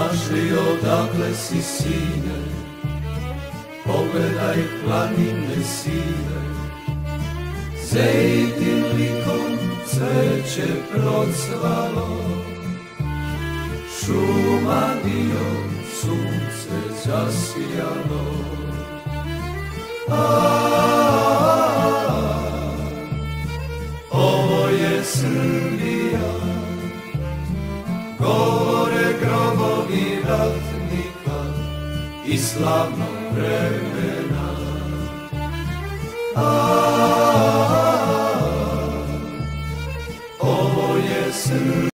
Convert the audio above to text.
Kaži odakle si sine, pogledaj planine sive, Zejtin likom cveće procvalo, šuma dio sunce zasijalo. Ovo je Srbija, govore grobovi ratnika i slavnog vremena. Ovo je Srbija.